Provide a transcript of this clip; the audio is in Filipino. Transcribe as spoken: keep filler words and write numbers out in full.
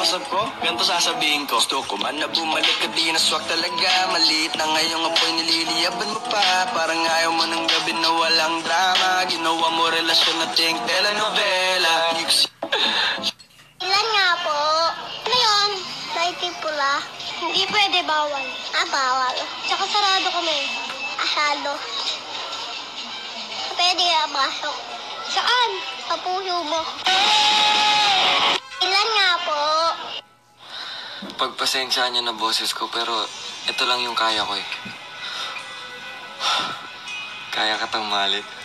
kausap ko, ganito sasabihin ko. Gusto ko man na bumalik ka, di naswak talaga. Maliit na ngayong apoy, nililiyaban mo pa. Parang ayaw mo ng gabi na walang drama. Ginawa mo relasyon na ting telenovela. Ilan nga po? Ano yun? Light pula. Hindi pwede, bawal. Ah, bawal. Tsaka sarado kami. Asado. Pwede nga pasok. Saan? Sa puso mo. Ilan nga po? Pagpasensyaan niyo na boses ko, pero ito lang yung kaya ko eh. Kaya katang malit.